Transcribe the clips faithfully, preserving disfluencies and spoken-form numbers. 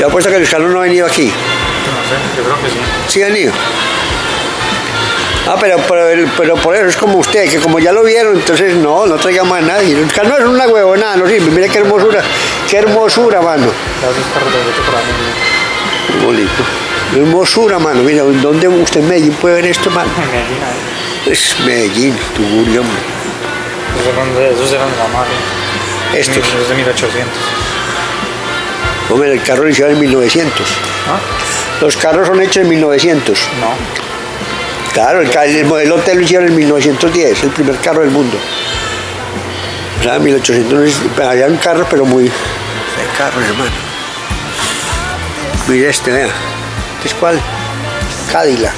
Yo apuesto que los carros no han venido aquí. No sé, yo creo que sí. ¿Sí han ido? Ah, pero, pero, pero por eso es como usted, que como ya lo vieron, entonces no, no traigamos a nadie. Los carros no es una huevonada, no sirve. Mira qué hermosura, qué hermosura, mano. Esos carros de derecho por ahí. Qué bonito. Hermosura, mano. Mira, ¿dónde usted en Medellín puede ver esto, mano? En Medellín, ahí. Es Medellín, Tugurio, hombre. Esos eran de, esos eran de la madre. Estos. Esos de mil ochocientos. Hombre, el carro lo hicieron en mil novecientos. ¿Ah? Los carros son hechos en mil novecientos. No. Claro, el, el modelo T lo hicieron en mil novecientos diez, el primer carro del mundo. O sea, en mil ochocientos había un carro, pero muy... de carros, hermano. Mira este, vea. ¿Este es cuál? Cadillac.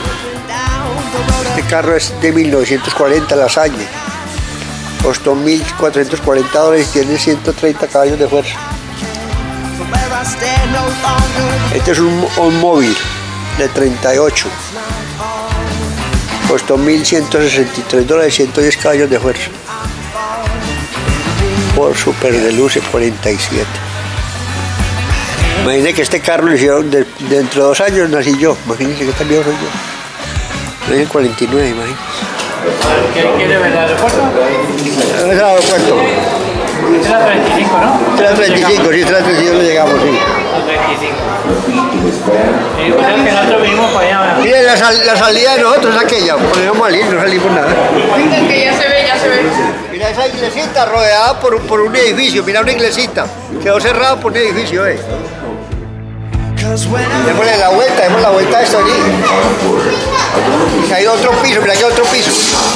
Este carro es de mil novecientos cuarenta, la Salle. Costó mil cuatrocientos cuarenta dólares y tiene ciento treinta caballos de fuerza. Este es un, un móvil de treinta y ocho. Costó mil ciento sesenta y tres dólares y ciento diez caballos de fuerza. Por Super Deluxe cuarenta y siete. Imagínense que este carro lo hicieron de, dentro de dos años nací yo. Imagínense que tan viejo soy yo. En el cuarenta y nueve, imagínense. ¿Quiere, quiere ver el aeropuerto? ¿Dónde es el aeropuerto? Es la treinta y cinco, ¿no? Es la treinta y cinco, sí, es la treinta y cinco, no llegamos, sí. La treinta y cinco. Eh, o sea que nosotros vinimos para allá. Mire, la, sal, la salida de nosotros es aquella, podemos salir, no salimos nada. Que ya se ve, ya se ve. Mira esa iglesita rodeada por, por un edificio, mira una iglesita, quedó cerrada por un edificio, eh. Démosle la vuelta, démosle la vuelta a esto allí. Y hay otro piso, mira que hay otro piso.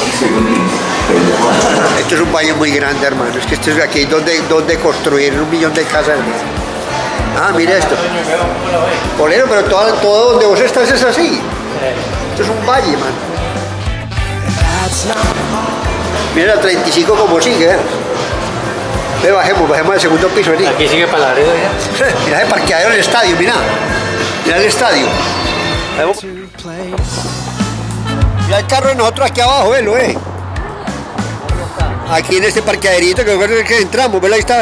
Esto es un valle muy grande, hermano. Es que esto es aquí donde, donde construyeron un millón de casas, hermano. Ah, mira esto. Por eso, pero todo, todo donde vos estás es así. Esto es un valle, hermano. Mira la treinta y cinco como sigue, ¿eh? Ve, bajemos, bajemos al segundo piso, ¿sí? Aquí sigue para la red ya. Mira el parqueadero del estadio, mira. Mira el estadio. Mira el carro de nosotros aquí abajo, velo, eh. Aquí en este parqueaderito que es que entramos, ¿verdad? Ahí está.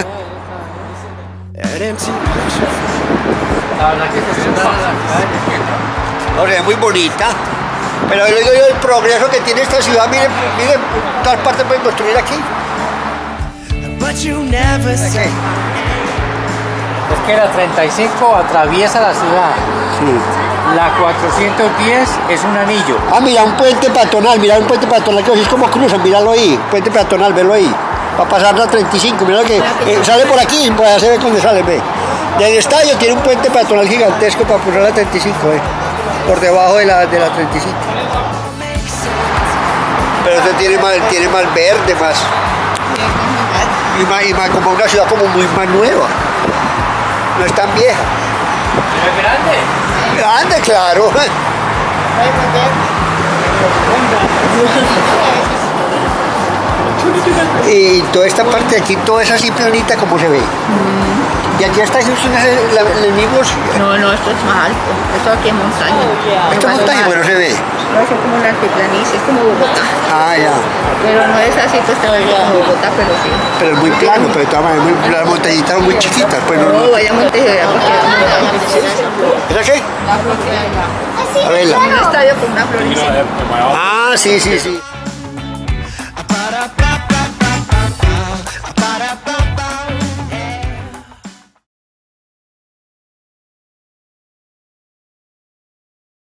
La verdad que se está en la calle. O sea, es muy bonita. Pero yo digo yo el progreso que tiene esta ciudad, miren, miren, todas partes pueden construir aquí. Es que la treinta y cinco atraviesa la ciudad. Sí. La cuatrocientos diez es un anillo. Ah, mira, un puente peatonal, mira un puente peatonal que así es como cruzan, míralo ahí, puente peatonal, velo ahí. Va a pasar la treinta y cinco, mira que eh, sale por aquí, pues ya se ve dónde sale, ve. Del estadio tiene un puente peatonal gigantesco para cruzar la treinta y cinco, eh, por debajo de la, de la treinta y cinco. Pero este tiene más, tiene más verde, más, y más, y más como una ciudad como muy más nueva. No es tan vieja. ¿Es grande? Grande, claro. Y toda esta parte de aquí, toda esa así planita como se ve. Mm. Y aquí hasta Houston es el, el, el mismo. No, no, esto es más alto. Esto aquí es montaña. Esto es montaña, pero no se ve. No, es como una altiplanicie, es como Bogotá. Ah, ya. Pero no es así, pues como Bogotá, pero sí. Pero es muy plano, pero de todas maneras, muy, las montañitas son muy chiquitas. Pues no, no, vaya a Montejera porque ¿era qué? La Florida. A verla. Un estadio con una florida. Ah, sí, sí, sí.